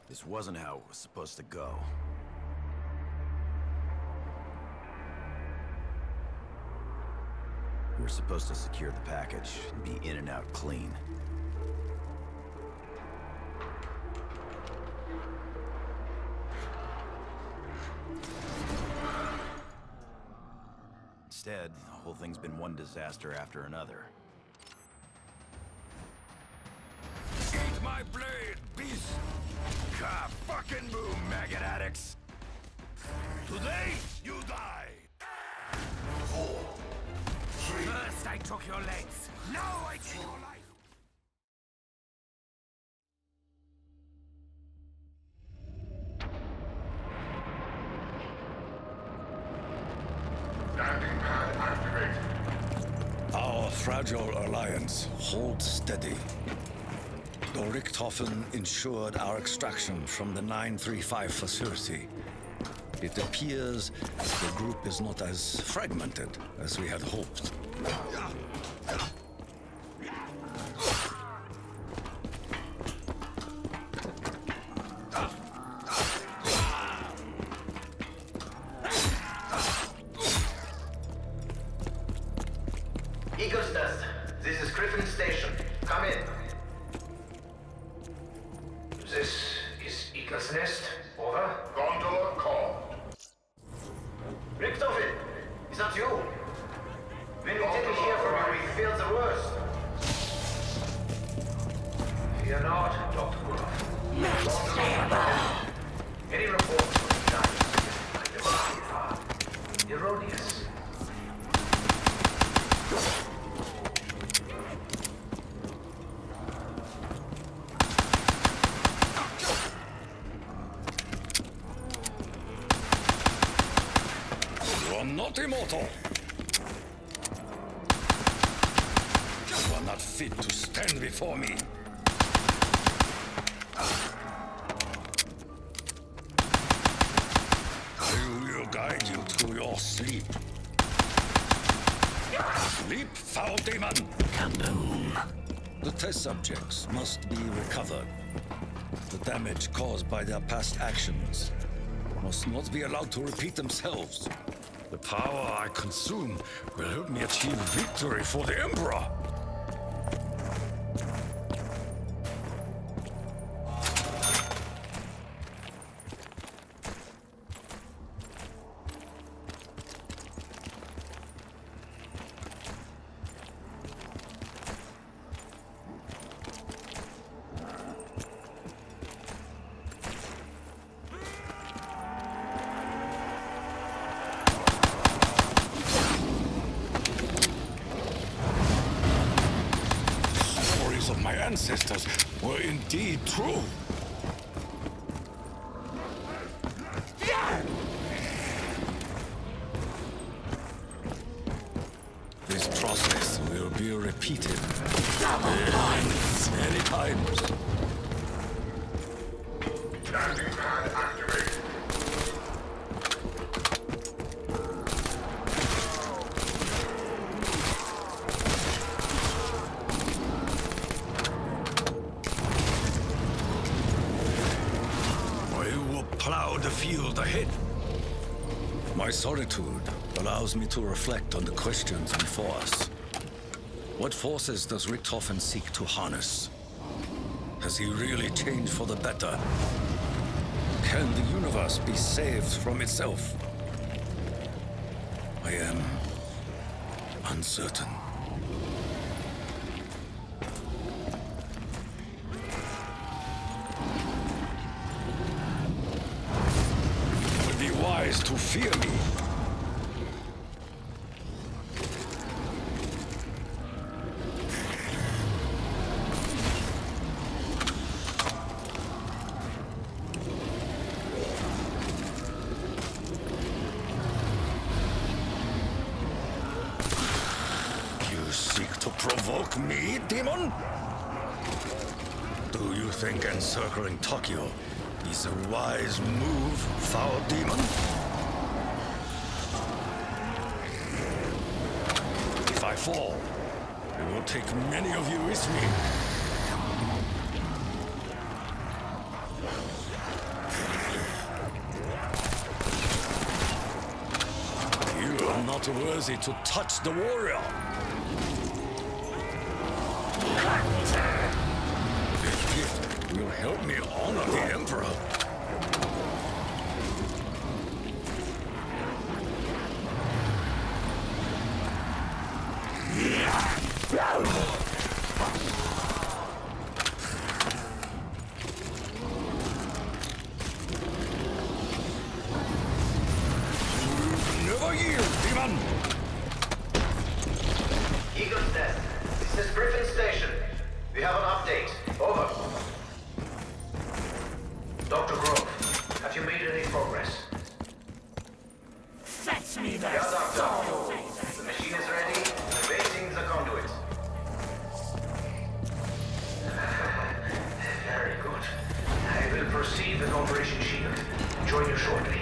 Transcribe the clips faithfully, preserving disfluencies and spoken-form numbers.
This wasn't how it was supposed to go. We were supposed to secure the package and be in and out clean. Instead, the whole thing's been one disaster after another. Eat my blade, beast! Ka fucking boom, maggot addicts! Today, you die! Four, three... First I took your legs, now I take your life! Landing pad activated. Our fragile alliance holds steady. The Richthofen ensured our extraction from the nine three five facility. It appears the group is not as fragmented as we had hoped. Eagle's Nest, this is Griffin Station. Come in. This is Eagle's Nest. Over. Gondola called. Richthofen, is that you? When we didn't hear from you, we feared the worst. Fear not, Doctor Gurov. Any reports from the night, I believe, are erroneous. Not immortal. You are not fit to stand before me. I will guide you to your sleep. Sleep, foul demon! Kaboom! The test subjects must be recovered. The damage caused by their past actions must not be allowed to repeat themselves. The power I consume will help me achieve victory for the Emperor. Of my ancestors were indeed true. This process will be repeated yes, many times. Landing pad activated. Plow the field ahead. My solitude allows me to reflect on the questions before us. What forces does Richthofen seek to harness? Has he really changed for the better? Can the universe be saved from itself? I am uncertain. To fear me. You seek to provoke me, demon? Do you think encircling Tokyo is a wise move, foul demon? If I fall, I will take many of you with me. not worthy to touch the warrior. This gift will help me honor the Emperor. Never yield, demon! Eagle's Nest, this is Griffin Station. We have an update. Over. Doctor Grove, have you made any progress? Fetch me Yeah, the Doctor. The machine is ready. Raising the conduit. Very good. I will proceed with Operation Shield. Join you shortly.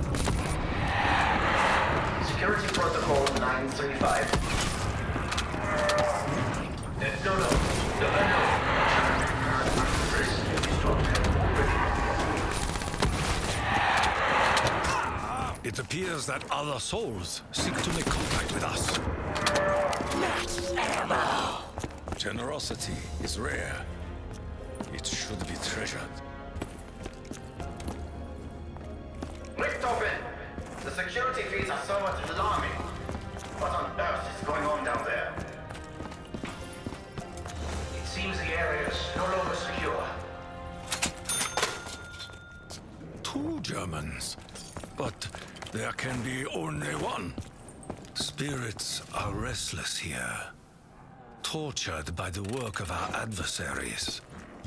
Security Protocol nine thirty-five. Uh, no, no. No, no, no. Chris is Doctor. It appears that other souls seek to make contact with us. Max ammo! Generosity is rare. It should be treasured. Lift open! The security feeds are somewhat alarming. What on earth is going on down there? It seems the area is no longer secure. Two Germans. But there can be only one. Spirits are restless here, tortured by the work of our adversaries.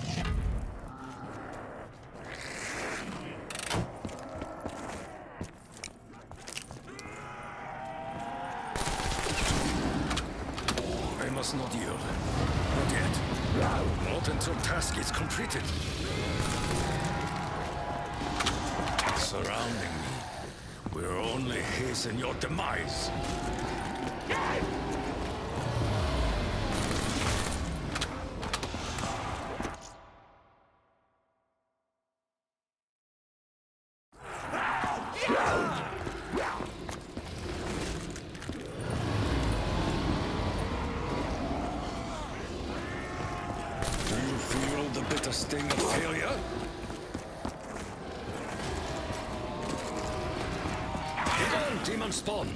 I must not yield. Not yet. Not until task is completed. Surrounding me will only hasten your demise. Do you feel the bitter sting of failure? Begone, demon spawn!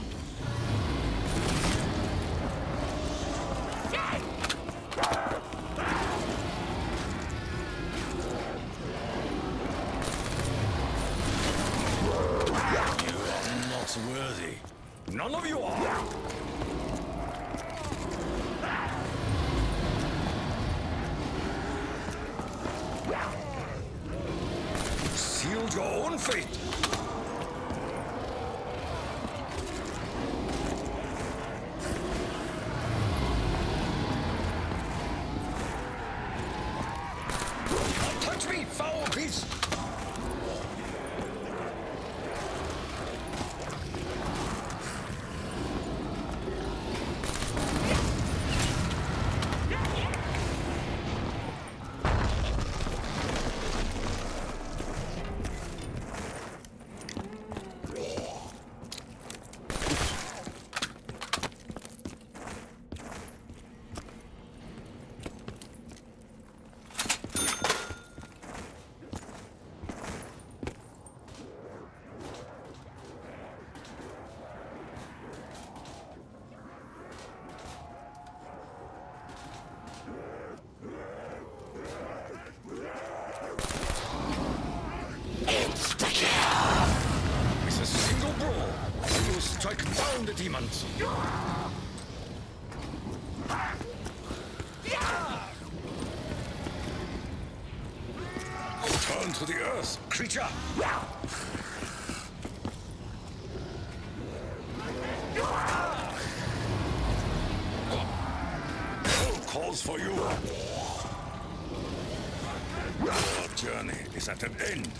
You are not worthy. None of you are! Sealed your own fate! Don't touch me, foul beast! With a single brawl, we will strike down the demons. Turn to the earth, creature! Hell calls for you. Your journey is at an end.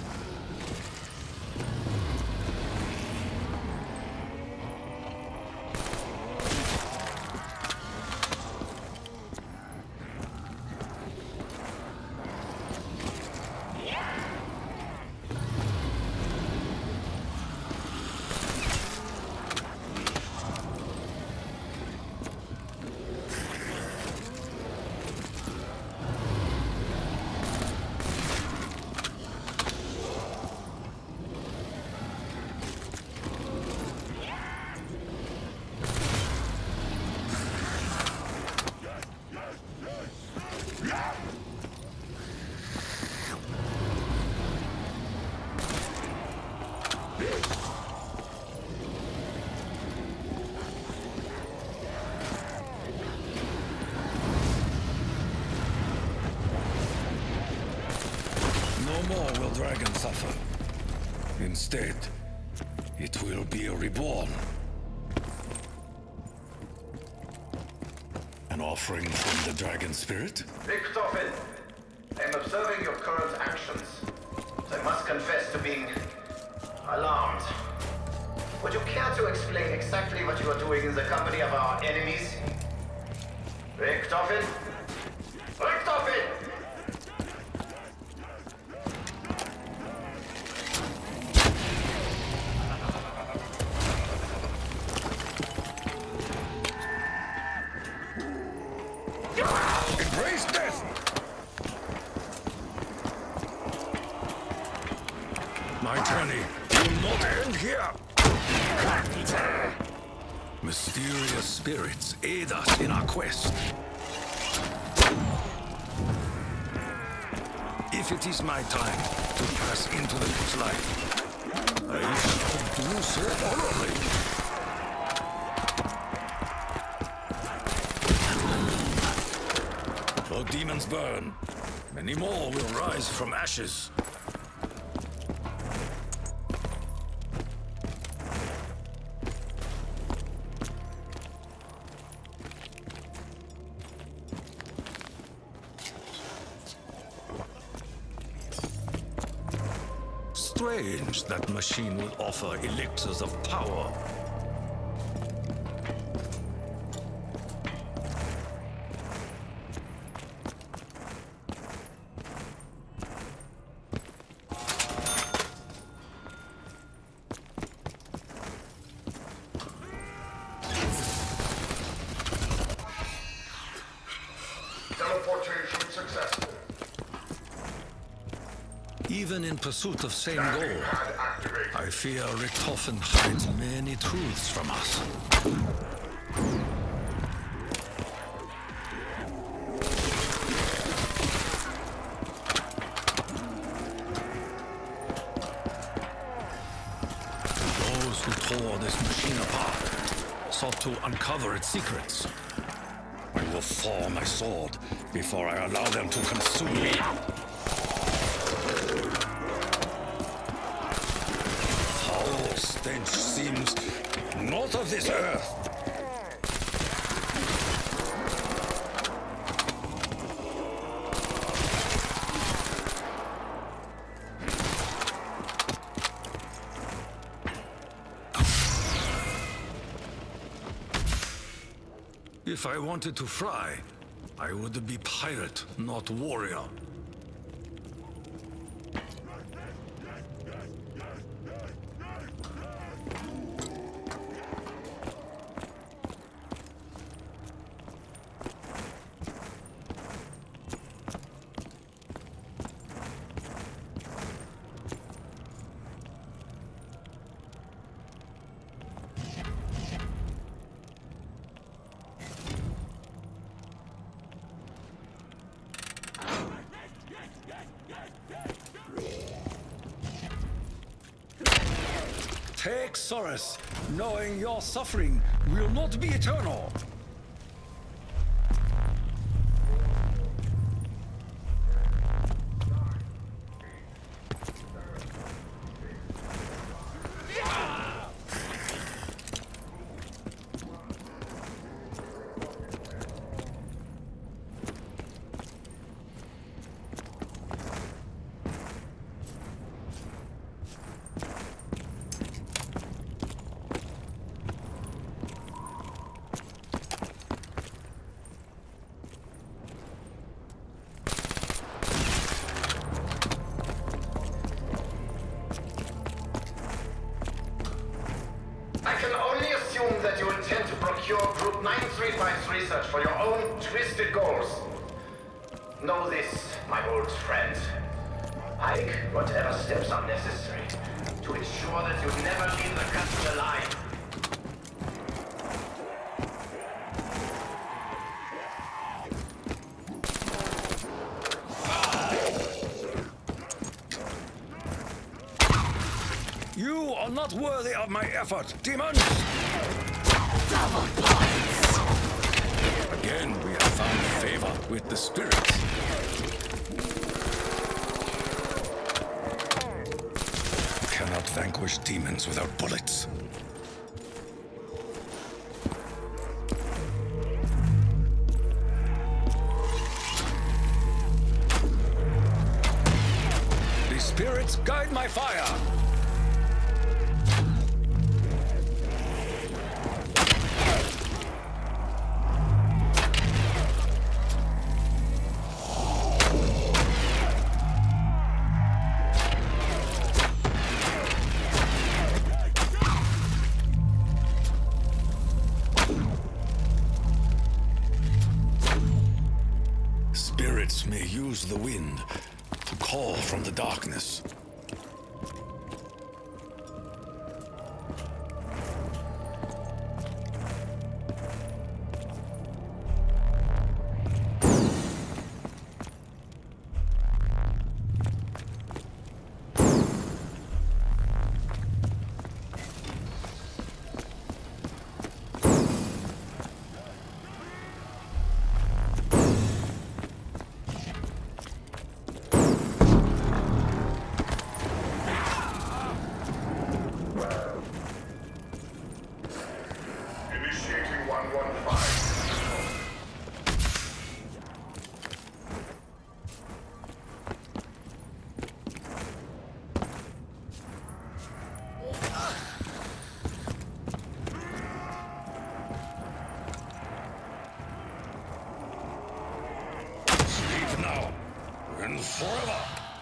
Instead, it will be reborn. An offering from the dragon spirit? Richtofen, I'm observing your current actions. I must confess to being alarmed. Would you care to explain exactly what you are doing in the company of our enemies? Richtofen? Richtofen! Embrace death! My journey will not end here! Mysterious spirits aid us in our quest. If it is my time to pass into the next life, I shall do so honorably. Though demons burn, many more will rise from ashes. Strange that machine will offer elixirs of power. Teleportation successful. Even in pursuit of same goal, Pad activated. I fear Richtofen hides many truths from us. Those who tore this machine apart sought to uncover its secrets. I will thaw my sword before I allow them to consume me. Foul stench seems not of this earth. If I wanted to fry, I would be pirate, not warrior. Take solace, knowing your suffering will not be eternal. That you intend to procure Group nine three five's research for your own twisted goals. Know this, my old friend. Hike whatever steps are necessary to ensure that you never leave the castle alive. You are not worthy of my effort, demons! Double points! Again, we have found favor with the spirits. Cannot vanquish demons without bullets. The spirits guide my fire! Spirits may use the wind to call from the darkness. Initiating one one five. Sleep now, and forever!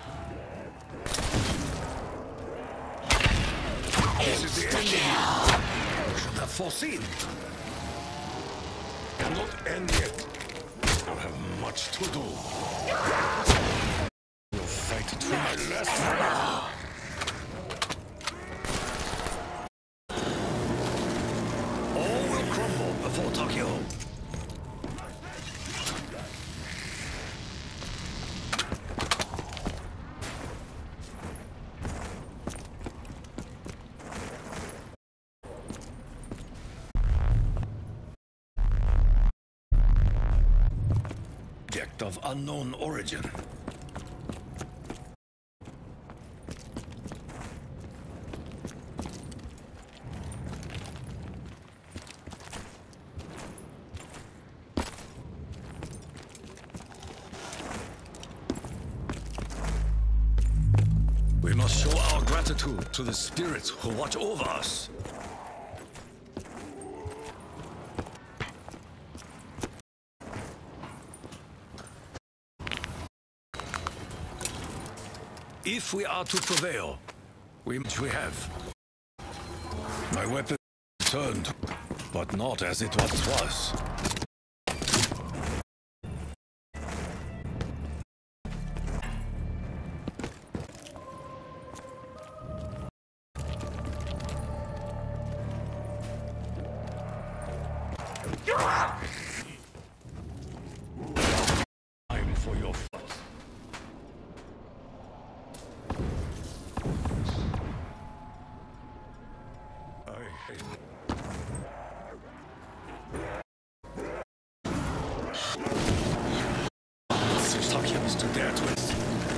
This is the end of you. I should have foreseen. Cannot end yet. I have much to do. We'll fight to my last breath. All will crumble before Tokyo. Object of unknown origin. We must show our gratitude to the spirits who watch over us. If we are to prevail, we we have. My weapon turned, but not as it once was. Time for your fight. Tokyo is to dare twist.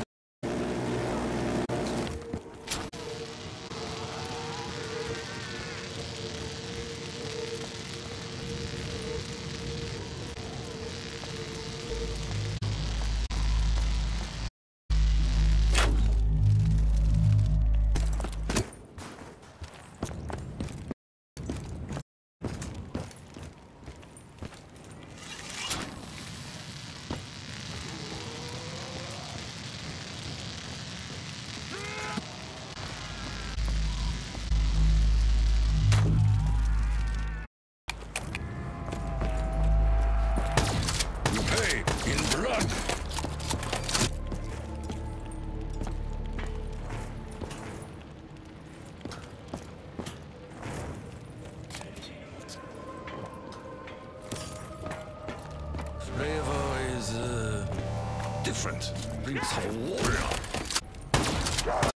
Flavor is uh, different. Brings a warrior.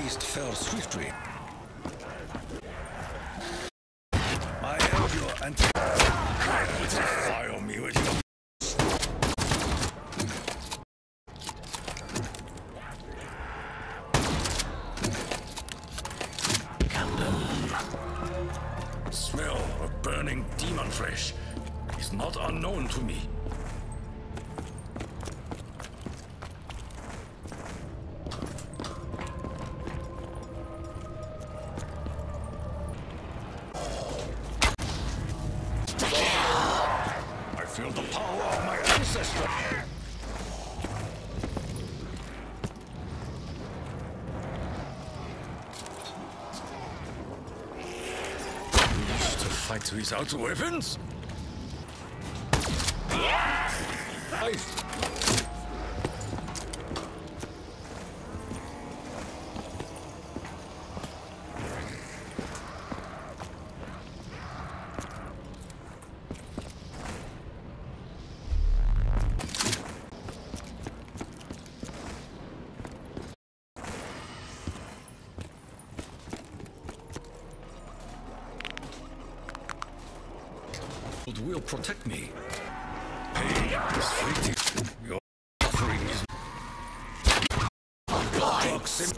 beast fell swiftly. I held your anti... Fire me with your... Smell of burning demon flesh is not unknown to me. I feel the power of my ancestors. Fight without weapons? I... will protect me. Pain is fleeting. Your suffering is... Proxim...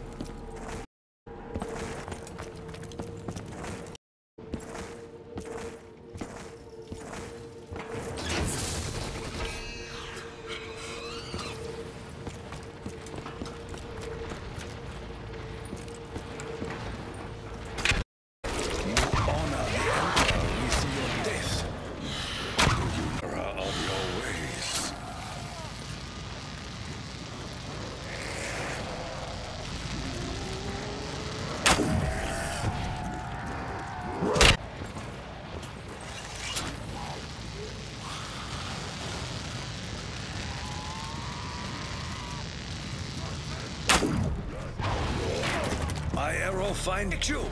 My arrow find you.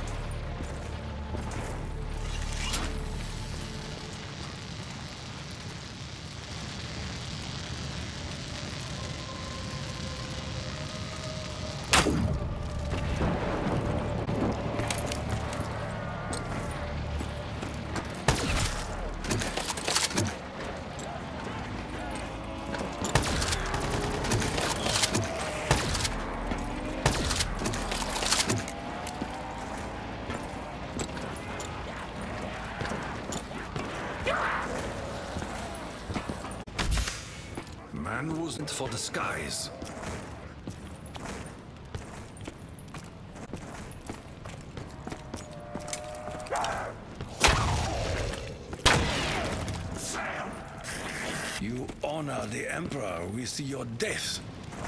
Man wasn't for the skies. You honor the Emperor with your death.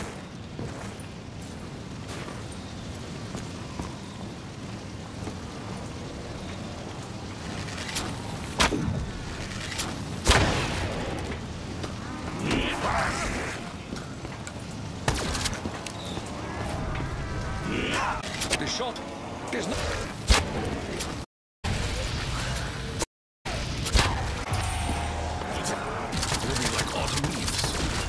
The shot is not... Living like autumn leaves.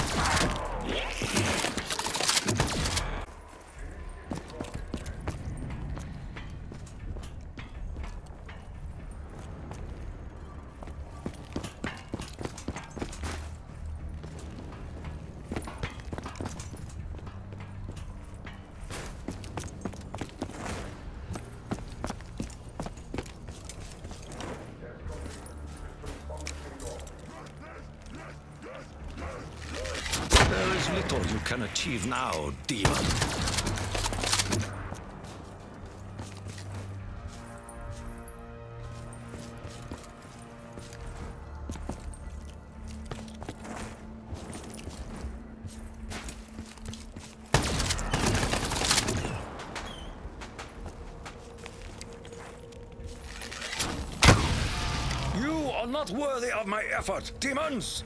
There is little you can achieve now, demon. You are not worthy of my effort, demons!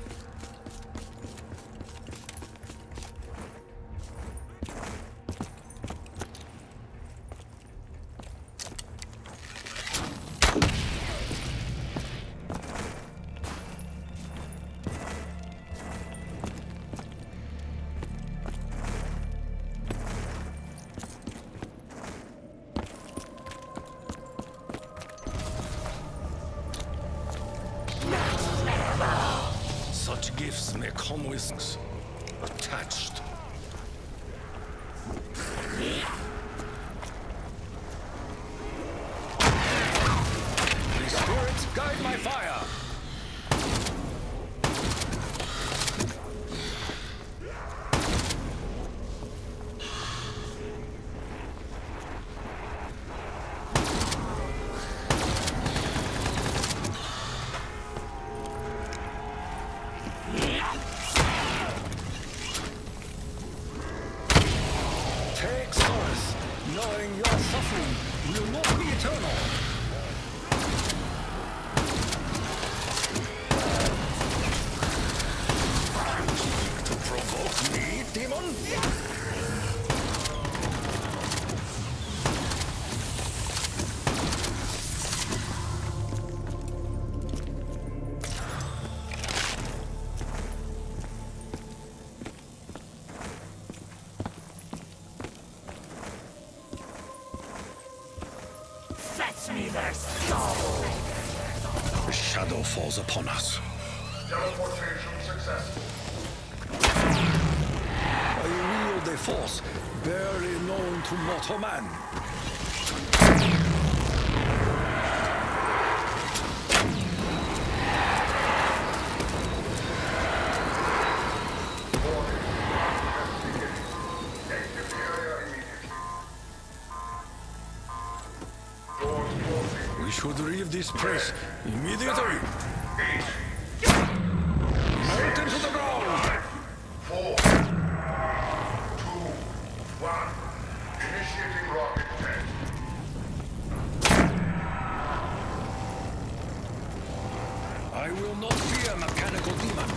come with us, attached. The spirits guide my fire! Take solace, knowing your suffering will not be eternal. To provoke me, demon? Fetch me their soul! The shadow falls upon us. Teleportation successful. I wield a force barely known to mortal man. Exit the area immediately. Doors closing. We should leave this place immediately. Eight, Melt into the ground! four, two, one. Initiating rocket test. I will not fear mechanical demon.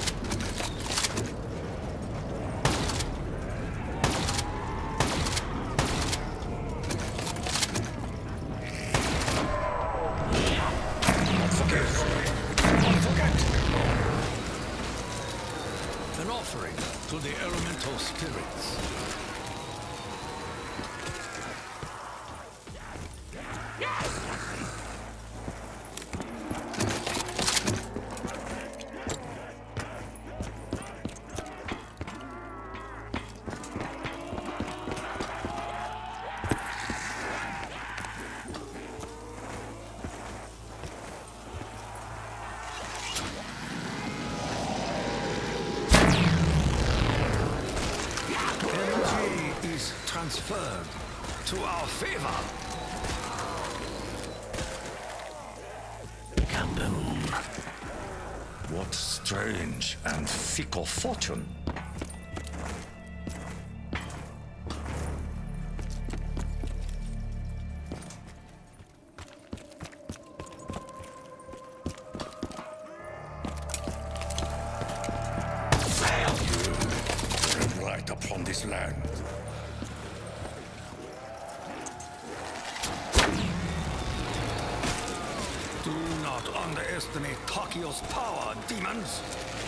Not forget. Not forget. An offering to the elemental spirits. Energy is transferred to our favor. Kaboom. What strange and fickle fortune. Tread light upon this land. Do not underestimate Takio's power, demons!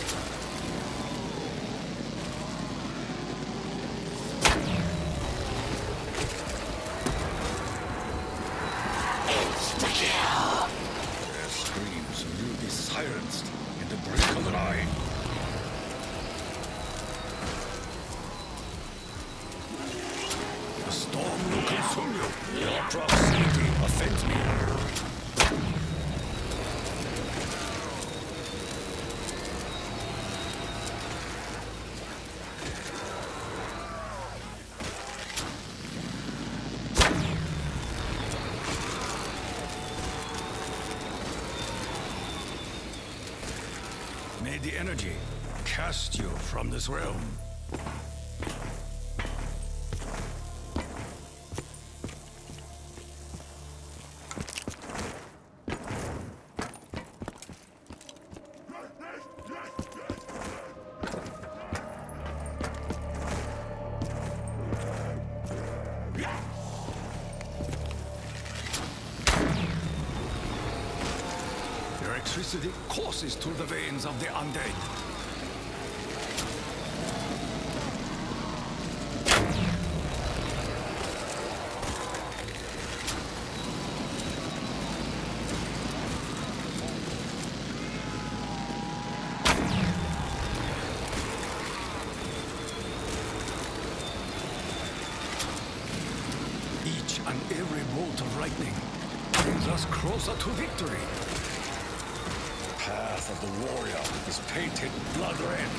Insta-kill! Their screams will be silenced in the blink of an eye. The storm will consume you. Your proximity offends me. May the energy cast you from this realm. Electricity courses through the veins of the undead. bolt of lightning brings us closer to victory. The path of the warrior is painted blood red.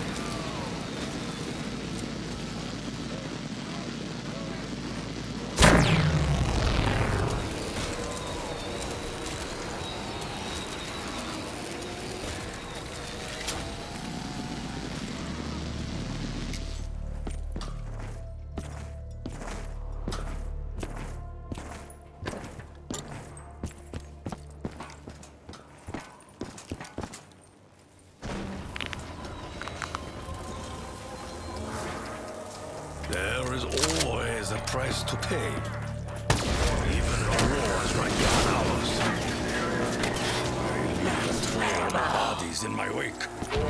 There is always a price to pay. Even the wars right beyond ours. I leave a trail of bodies in my wake.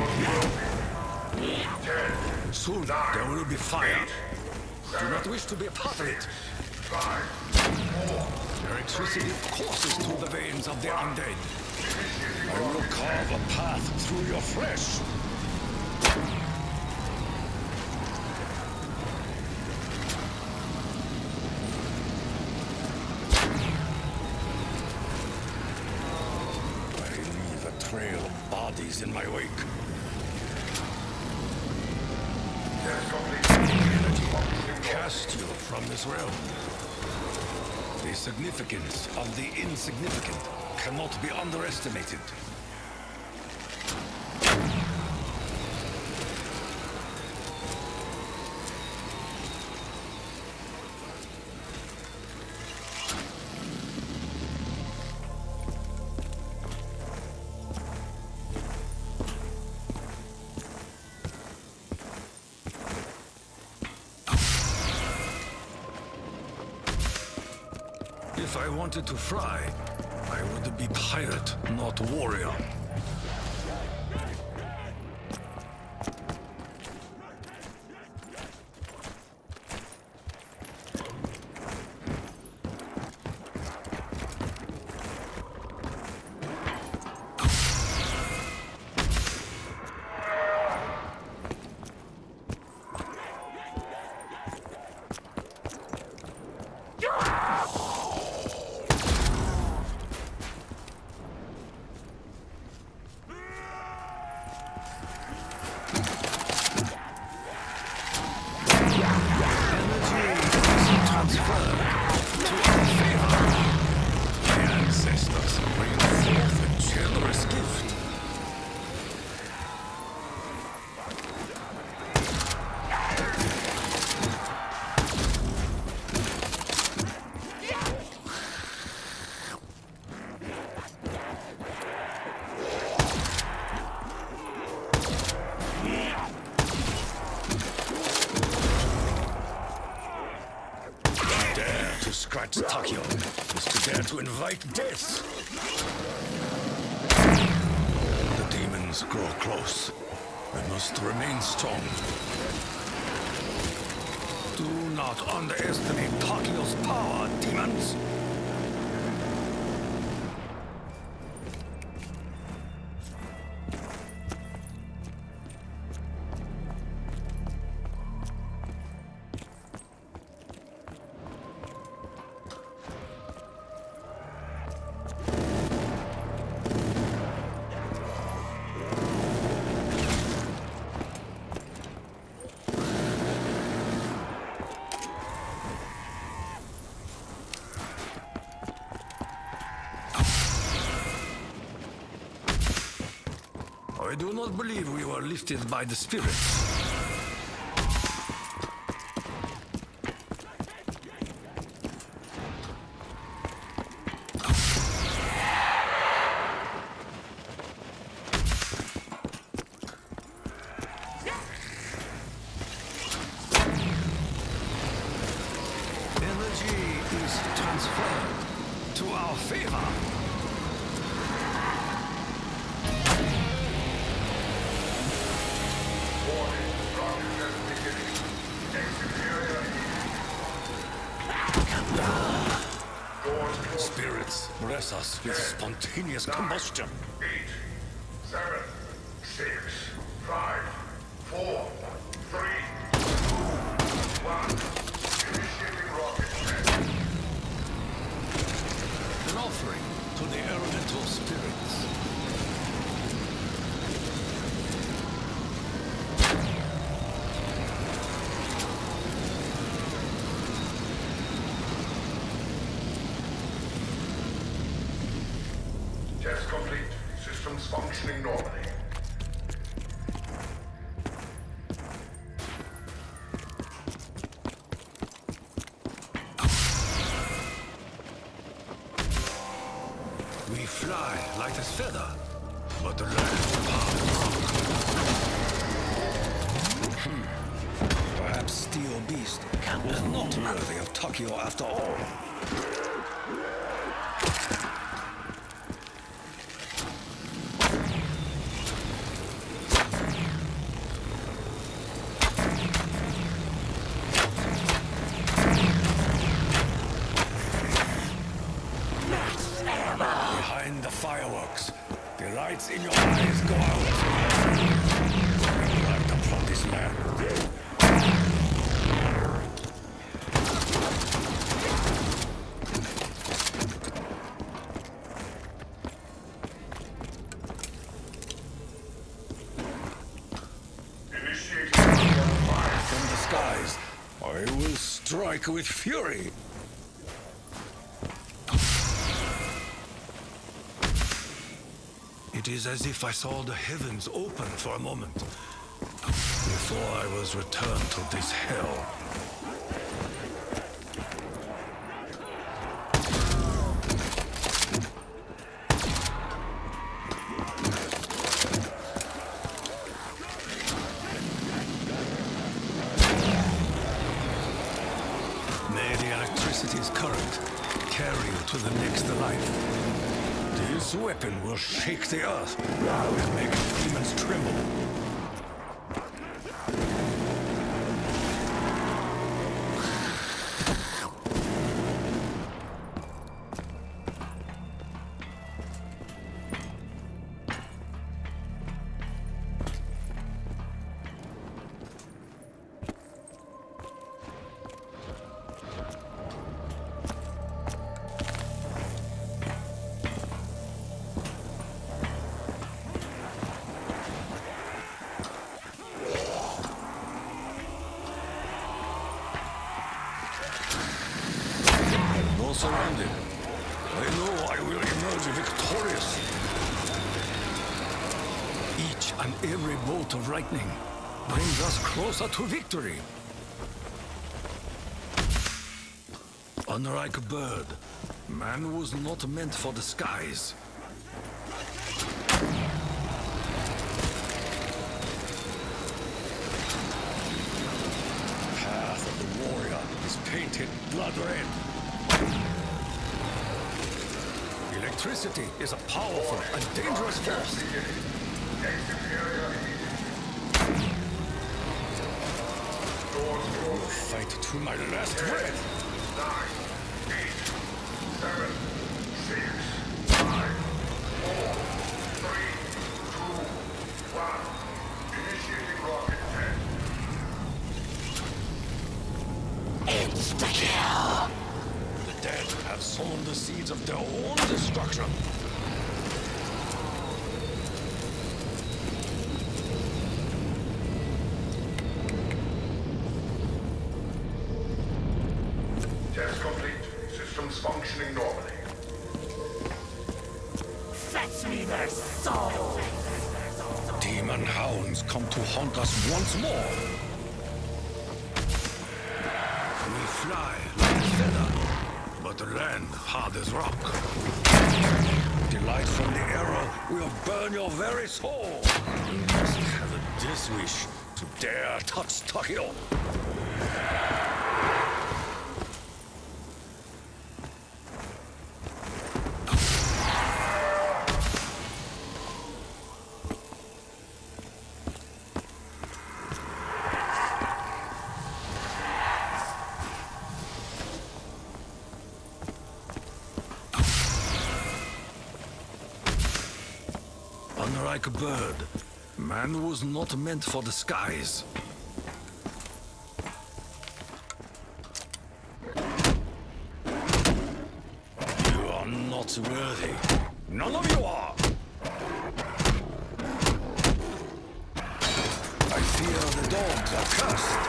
Soon there will be fire. I do not wish to be a part of it. Electricity courses through the veins of the undead. I will carve a path through your flesh. Trail of bodies in my wake. Energy cast you from this realm. The significance of the insignificant cannot be underestimated. If I wanted to fry, I would be pirate, not warrior. Scratch Takeo is to dare to invite death. The demons grow close. I must remain strong. Do not underestimate Takeo's power, demons. I do not believe we were lifted by the spirits. Energy is transferred to our favor. Spirits bless us with spontaneous combustion. Eight, seven, six, five, four, three, two, one. Initiating rocket test. Test complete. Systems functioning normally. We fly light as feather, but the land hard hmm. Perhaps Steel Beast was not worthy of Tokyo after all. Behind the fireworks, the lights in your eyes go out. Light upon this land. Initiating fire. From the skies, I will strike with fury. It is as if I saw the heavens open for a moment, before I was returned to this hell. May the electricity's current carry you to the next life. This weapon will shake the earth and make demons tremble. Surrounded. I know I will emerge victorious. Each and every bolt of lightning brings us closer to victory. Unlike a bird, man was not meant for the skies. The path of the warrior is painted blood red. Electricity is a powerful and dangerous force. I will fight to my last breath. Nine, eight, seven, six, five, four, three, two, one. Initiating rocket test. Insta-kill! The dead have sown the seeds of their own destruction. Test complete. Systems functioning normally. Fetch me their soul! Demon hounds come to haunt us once more. We fly like a feather, but the land hard as rock. The light from the arrow will burn your very soul. You must have a death wish to dare touch Tokyo. Unlike a bird, man was not meant for the skies. You are not worthy. None of you are. I fear the dogs are cursed.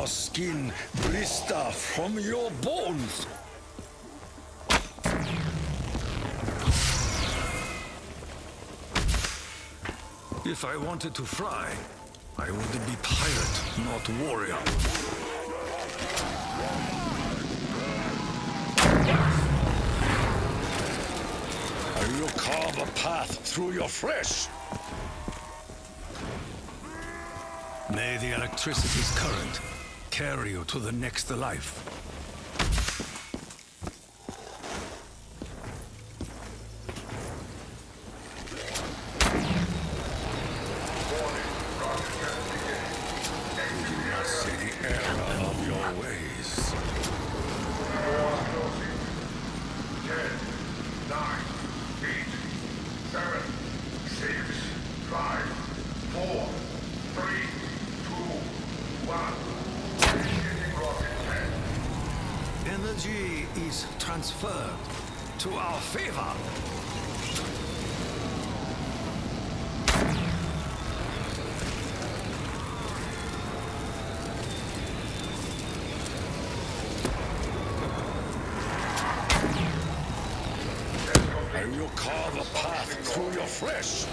your skin blister from your bones. If I wanted to fly, I would be pirate, not warrior. I will carve a path through your flesh. May the electricity's current carry you to the next life. Energy is transferred to our favor. I will carve a path through your flesh.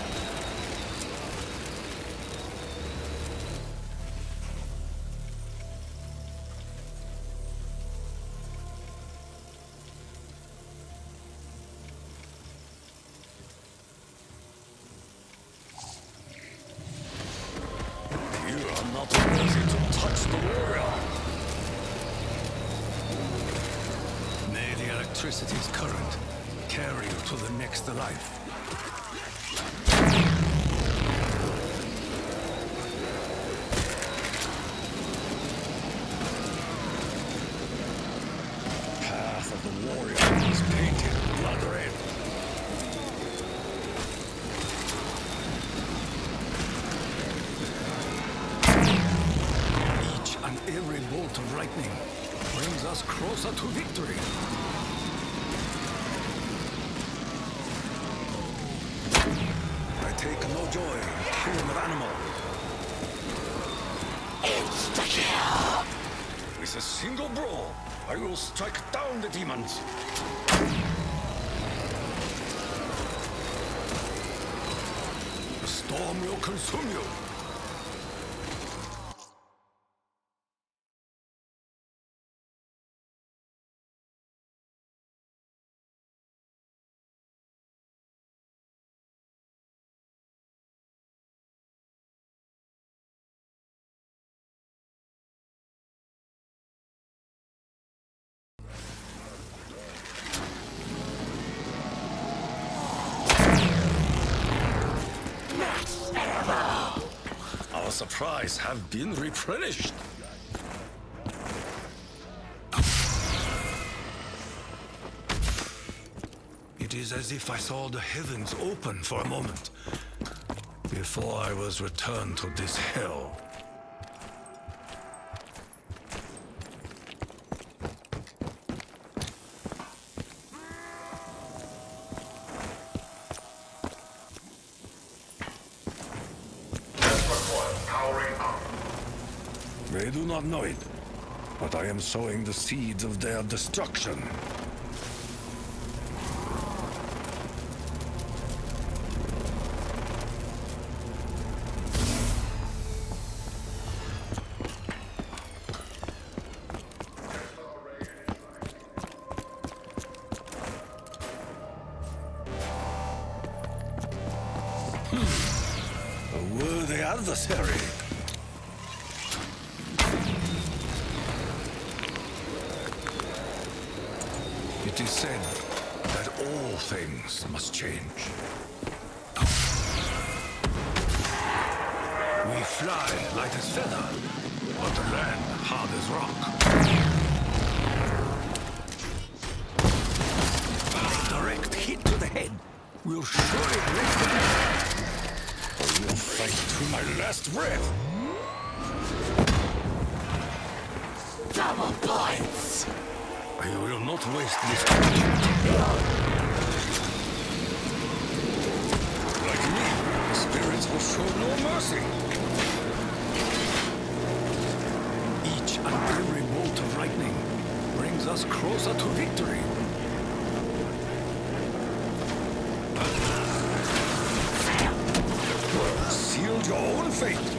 Not worthy to touch the warrior. May the electricity's current carry you to the next life. Path of the warrior is painted blood red. Every bolt of lightning brings us closer to victory. I take no joy in killing an animal. Insta-kill! With a single blow, I will strike down the demons. The storm will consume you. Our supplies have been replenished. It is as if I saw the heavens open for a moment before I was returned to this hell. They do not know it, but I am sowing the seeds of their destruction. Hmm. A worthy adversary. It is said that all things must change. We fly light as feather, but the land hard as rock. A direct hit to the head will surely break the neck. I will fight to my last breath. Double points! I will not waste this opportunity. Like me, the spirits will show no mercy. Each us closer to victory. Sealed your own fate.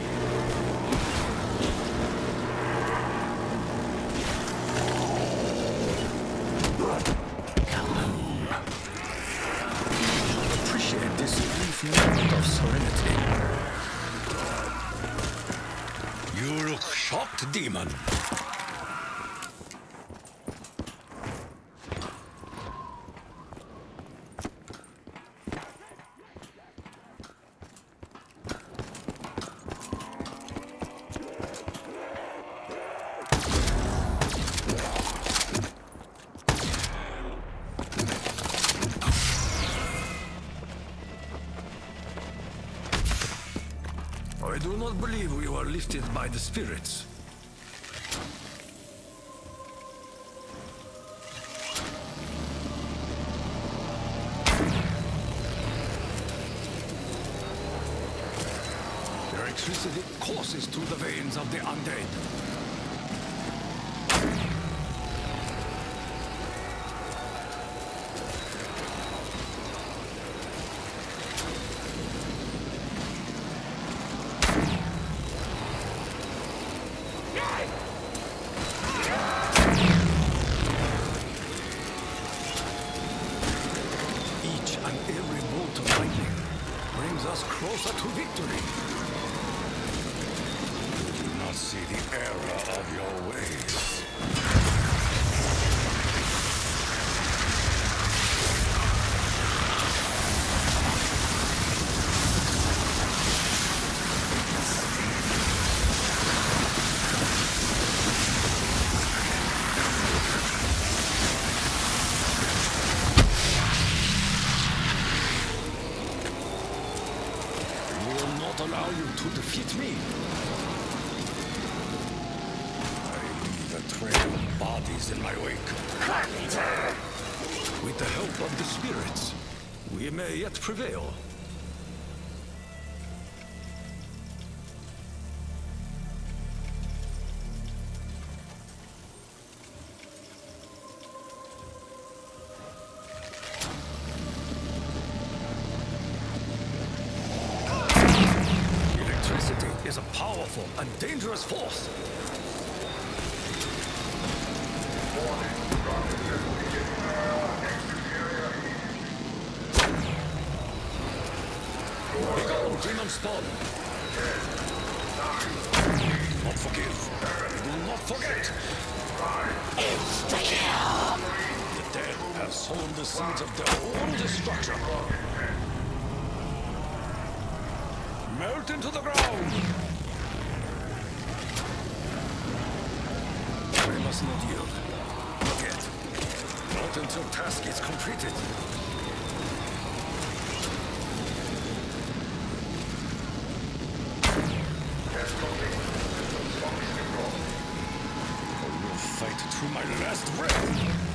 Appreciate this brief moment of serenity. You look shocked, demon. I do not believe we were lifted by the spirits. Electricity courses through the veins of the undead. Each and every bolt of lightning brings us closer to victory. You do not see the error of your ways. I will not allow you to defeat me. I leave a trail of bodies in my wake. With the help of the spirits, we may yet prevail. Electricity is a powerful and dangerous force. Begone, demon spawn. Not forgive. We will not forget. Insta-kill! The dead have sown the seeds of their own destruction. Melt into the ground! We must not yield. Not yet. Not until task is completed. I will fight through my last breath.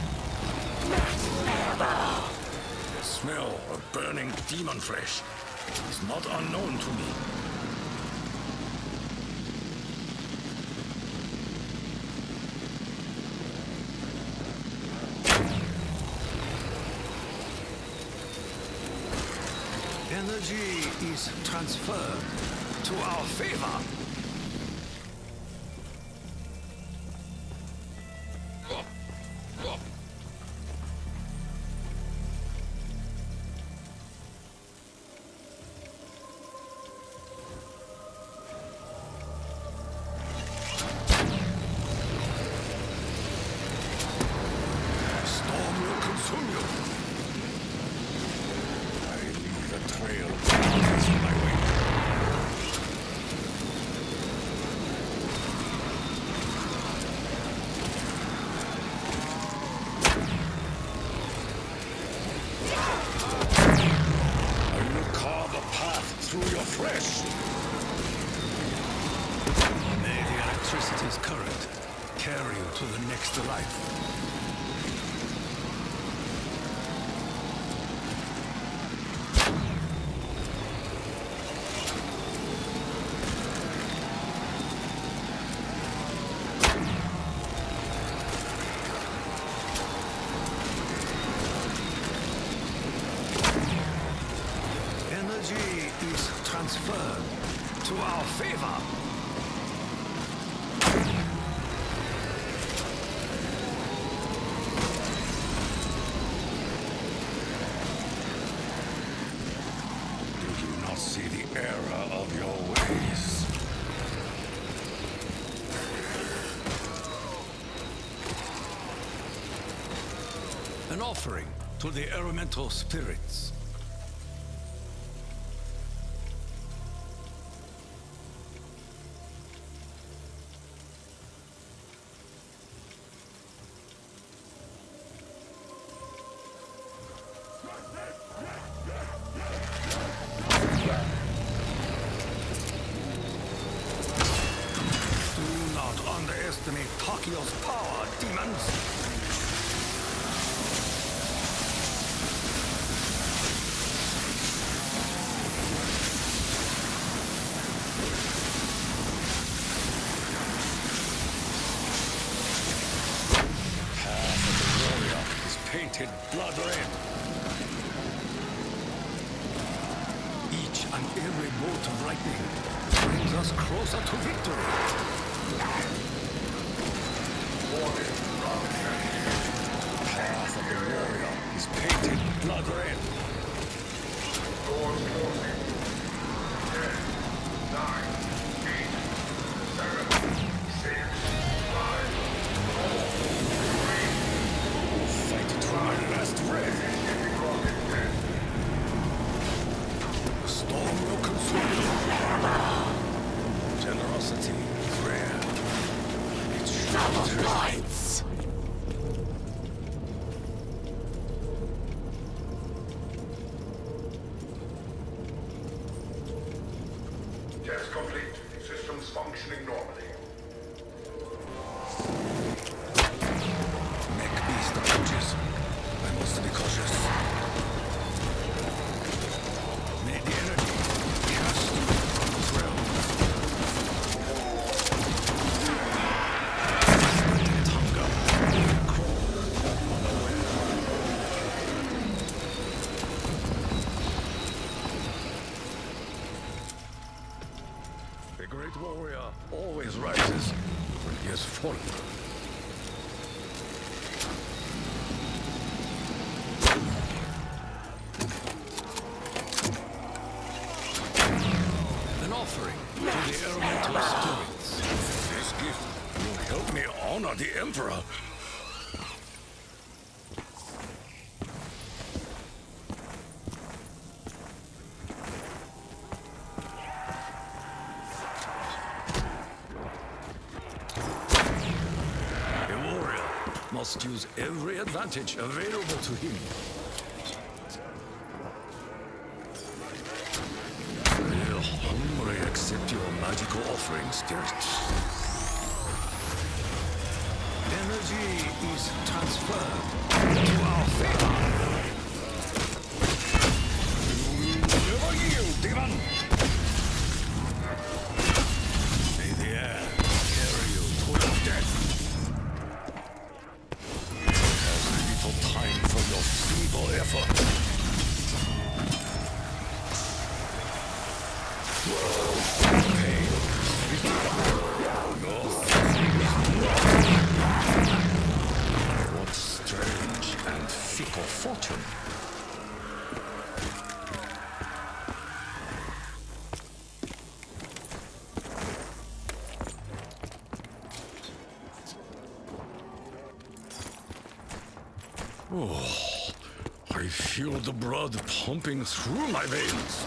The smell of burning demon flesh is not unknown to me. Energy is transferred to our favor. Storm will consume you. I leave a trail of bodies in my wake. I will carve a path through your flesh. May the electricity's current carry you to the next life. our favor. Do you not see the error of your ways? An offering to the elemental spirits. Do not underestimate Takio's power, demons! Painted blood red. Each and every bolt of lightning brings us closer to victory. Path of the warrior is painted blood red. Doors closing. Ten, nine, eight, seven, six, five, four, three. Fight to my last breath. The storm will consume you. Generosity is rare. It should Lights. Test complete. Systems functioning normally. Mech beast approaches. I must be cautious. May the energy cast from this realm. Spreading hunger. Crawl. The great warrior always rises when he has fallen. An offering to the elemental spirits. This gift will help me honor the Emperor. A warrior must use every advantage available to him. Will humbly accept your magical offering, spirit. Energy is transferred to our favor. You will never yield, demon! May the air carry you to your death. There's little time for your feeble effort. Pain. What strange and fickle fortune. Oh, I feel the blood pumping through my veins.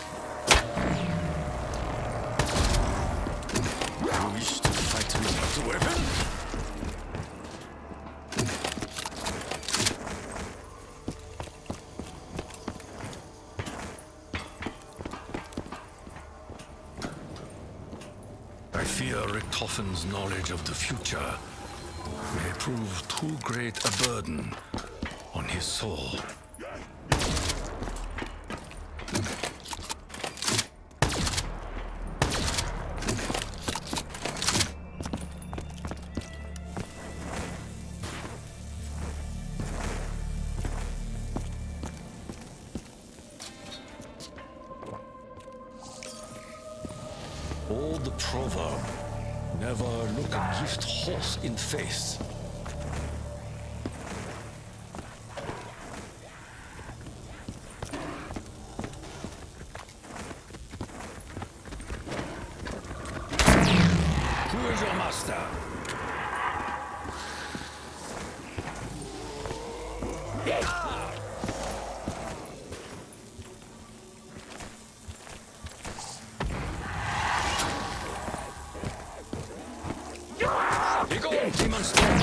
You wish to fight without a weapon? I fear Richtofen's knowledge of the future may prove too great a burden on his soul. proverb. Never look a gift horse in face. Who is your master? Begone, demon storm!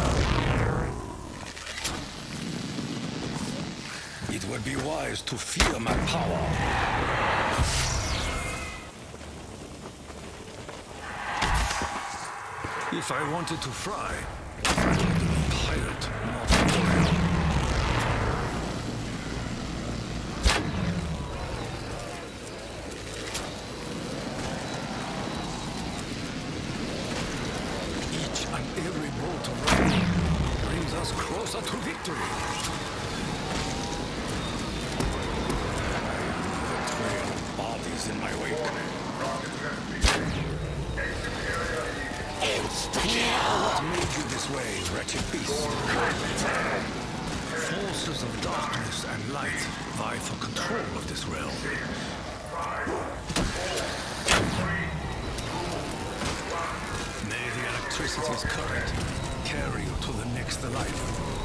It would be wise to fear my power. If I wanted to fry, I would be a pirate, not a warrior. Every bolt of rain brings us closer to victory. The trail of bodies in my wake. What made you this way, wretched beast? Forces of darkness and light vie for control of this realm. Electricity's current carry you to the next life.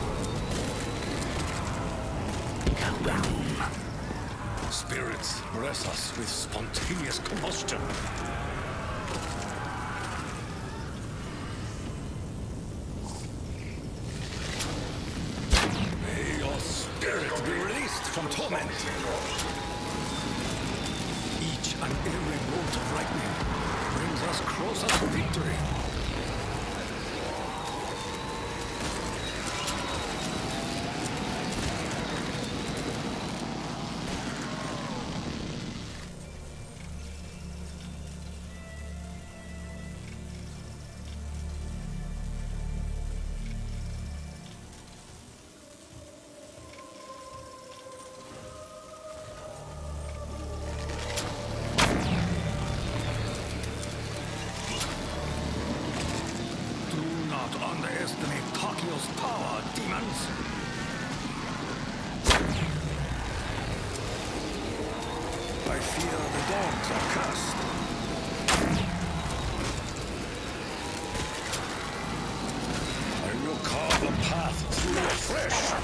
Kaboom! Spirits bless us with spontaneous combustion. May your spirit be released from torment. Each and every bolt of lightning brings us closer to victory. Underestimate Tokyo's power, demons! I fear the dogs are cursed. I will carve a path through your flesh.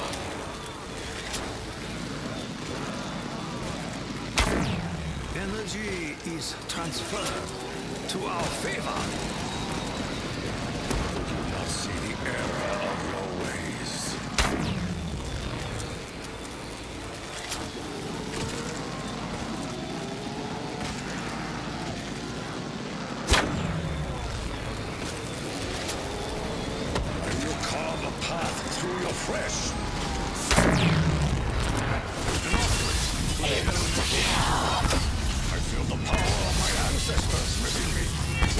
Energy is transferred to our favor. See the error of your ways. I will carve a path through your flesh. I feel the power of my ancestors within me.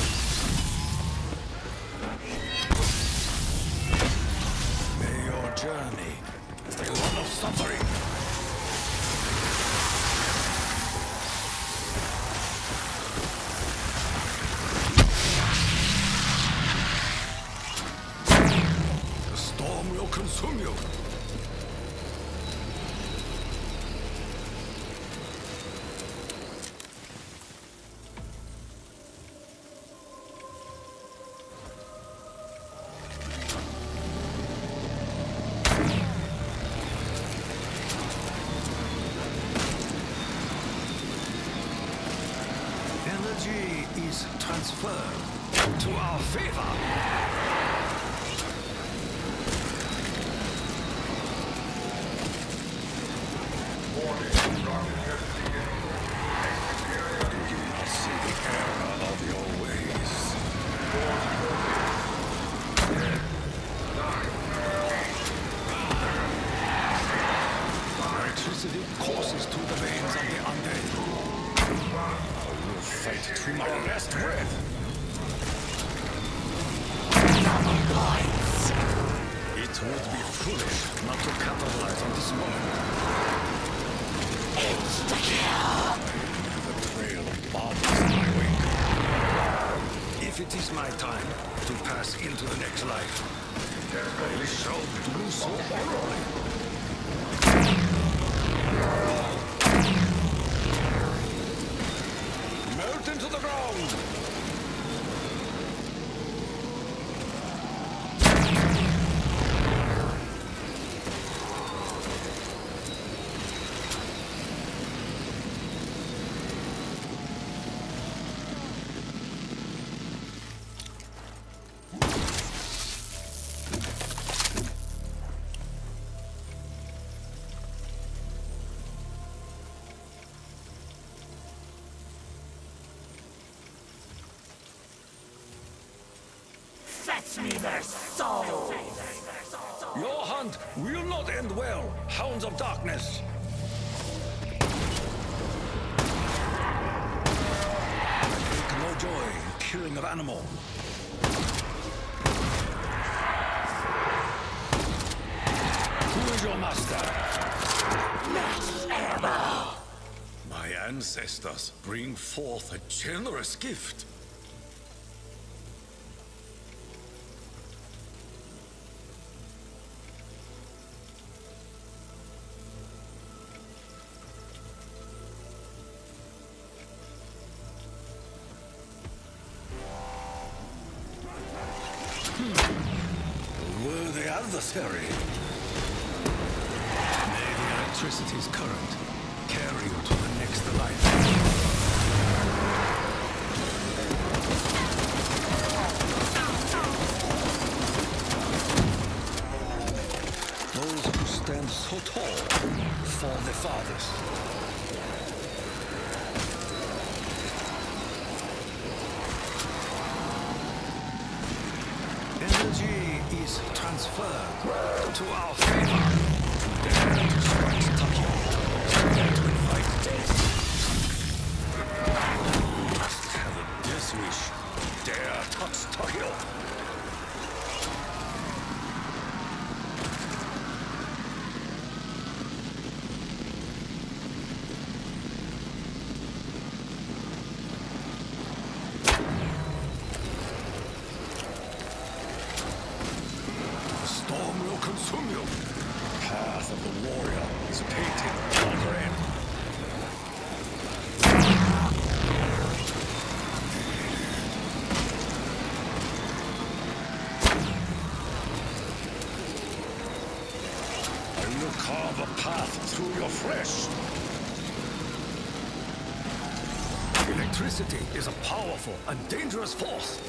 Journey, a lot of suffering. The storm will consume you. Is transferred to our favor. Do you not see the error of your ways? Electricity courses to the veins of the undead. I will fight to my last breath. It would be foolish not to capitalize on this moment. Insta-kill! I leave a trail of bodies in my wake. If it is my time to pass into the next life, I shall do so honorably. Melt into the ground! Fetch me their souls! Your hunt will not end well, Hounds of Darkness! Take no joy in killing of animal. Who is your master? Max ammo! My ancestors bring forth a generous gift. Worthy adversary. May the electricity's current carry you to the next life. Those who stand so tall fall the farthest. Energy is transferred to our favor. Dare to strike Tokyo. Dare to invite death. Must have a death wish. Dare touch Tokyo. Consume you. Path of the warrior is painted on red. I will carve a path through your flesh. Electricity is a powerful and dangerous force.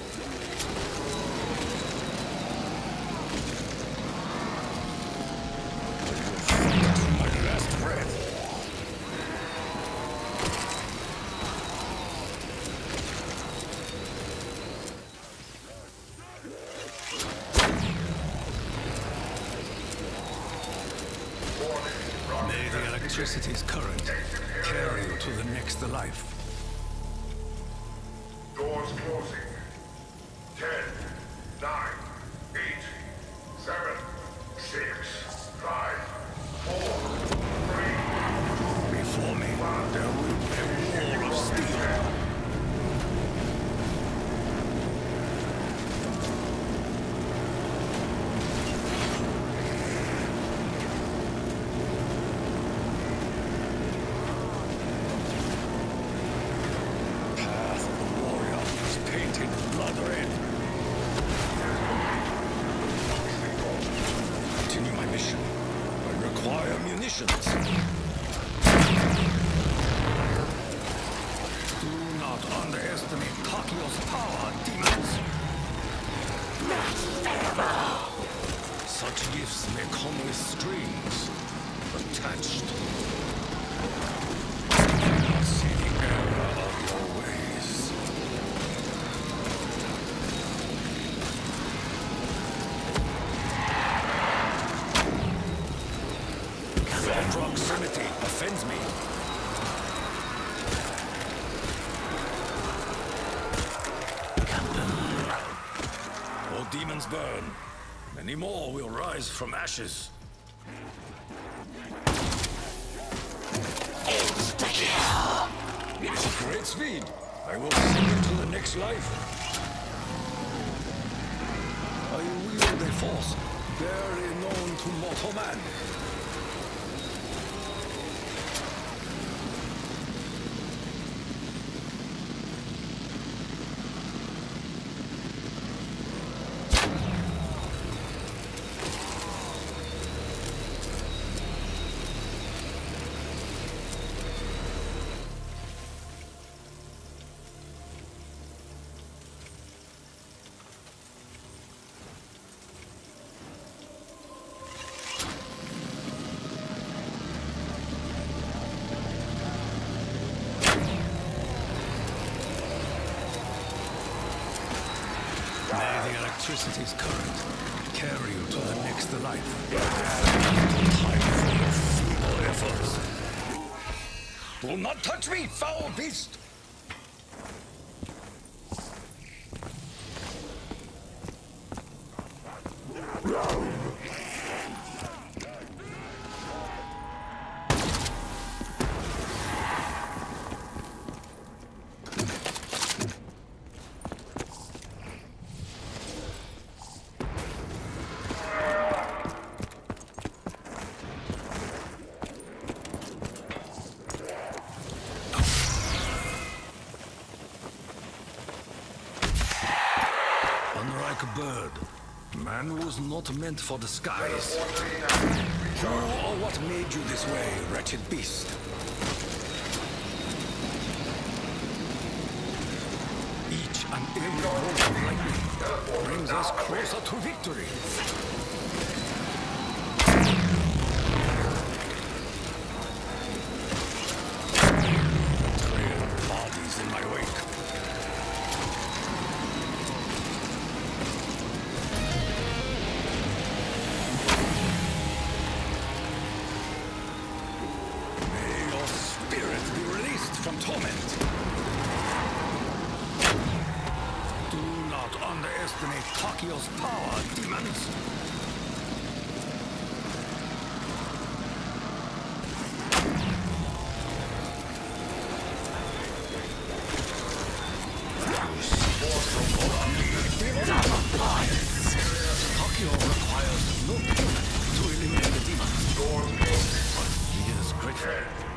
May the electricity's current carry you to the next life. Doors closing. Ten, nine, eight, seven, six, five, four, three. Before me, there will be a wall of steel. Continue my mission. I require munitions. Do not underestimate Takio's power, demons. Max ammo! Such gifts may come with strings attached. Do not see the error of your ways. Proximity offends me. All demons burn. Many more will rise from ashes. Insta-kill! With great speed, I will send you to the next life. force barely known to mortal man. May the electricity's current carry you to the next life. Time for your feeble efforts. Do not touch me, foul beast! Unlike a bird, man was not meant for the skies. Who or what made you this way, wretched beast? Each and every bolt of lightning brings us closer to victory. Trail bodies in my wake. From torment. Do not underestimate Takio's power, demons. Takio requires no human to eliminate the demons. But he is grateful.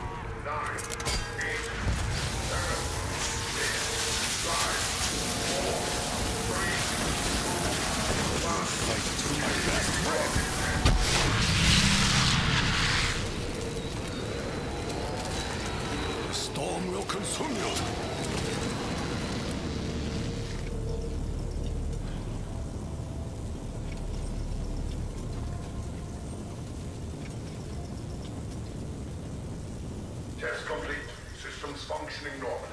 The storm will consume you. Test complete. Systems functioning normally.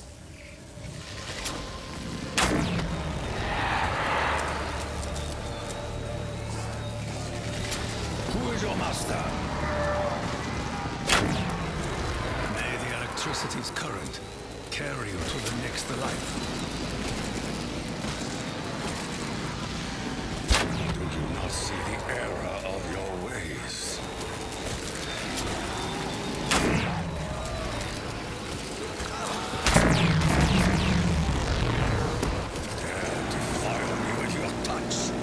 Who is your master? May the electricity's current carry you to the next life. Do you not see the error of your ways? Dare defile me with your touch.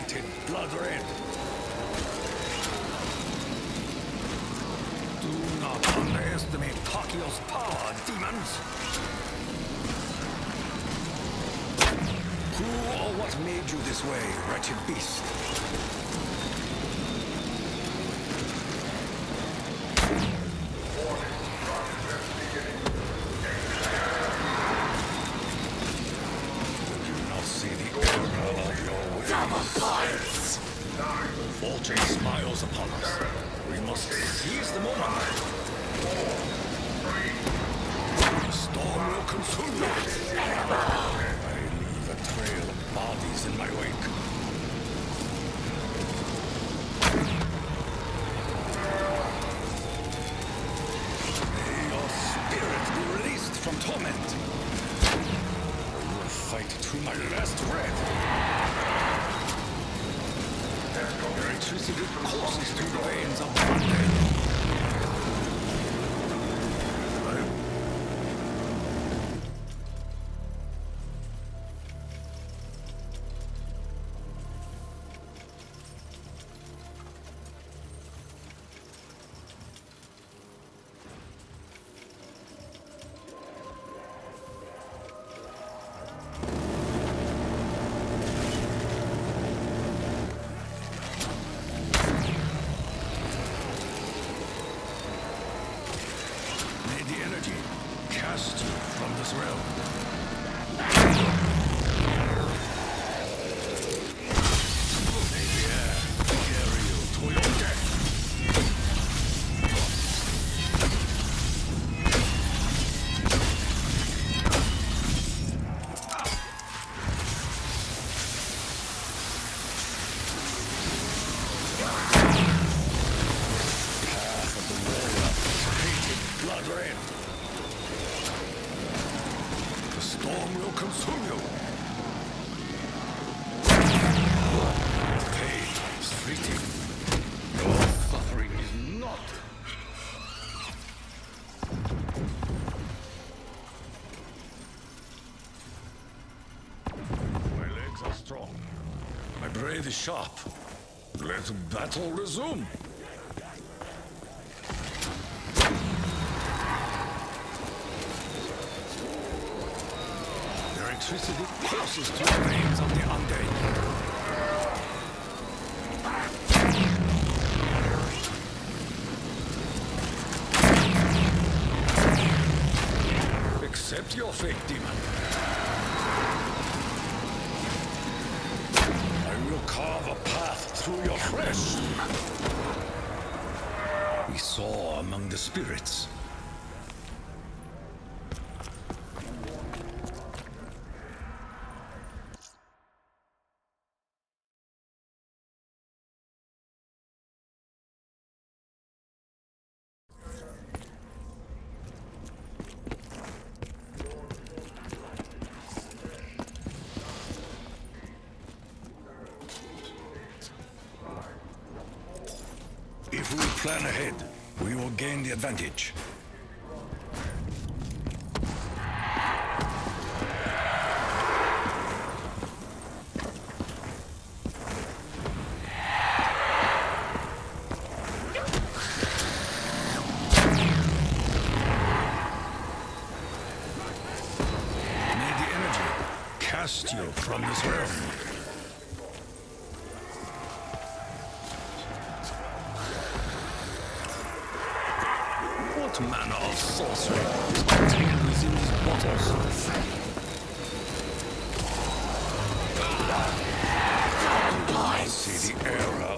fated blood red. Do not underestimate Takio's power, demons! Who or what made you this way, wretched beast? Do you not see the error of your ways? Double points! Fortune smiles upon us. We must seize the moment. The storm will consume you. I leave a trail of bodies in my wake. May your spirit be released from torment. I will fight to my last breath. Electricity courses through the veins of the undead. Cast you from this realm. May the air carry you to your death. Path of the warrior, painted blood red. The storm will consume you. Pain is fleeting. Your suffering is not. My legs are strong. My brain is sharp. Let battle resume. Electricity courses through the veins of the undead. Accept your fate, demon. I will carve a path through your flesh. We soar among the spirits. If we plan ahead, we will gain the advantage. May the energy cast you from this realm. What manner of sorcery is contained within these bottles? I see the error